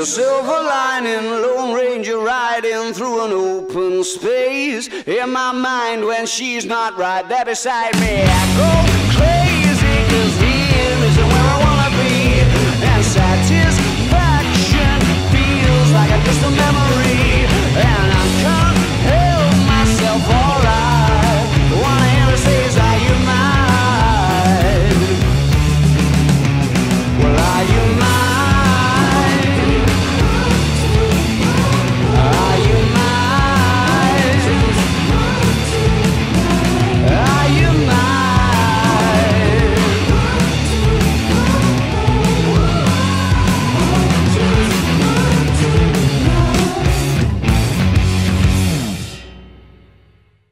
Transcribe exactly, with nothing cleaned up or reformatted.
a silver lining, Lone Ranger riding through an open space. In my mind when she's not right there beside me, I go crazy.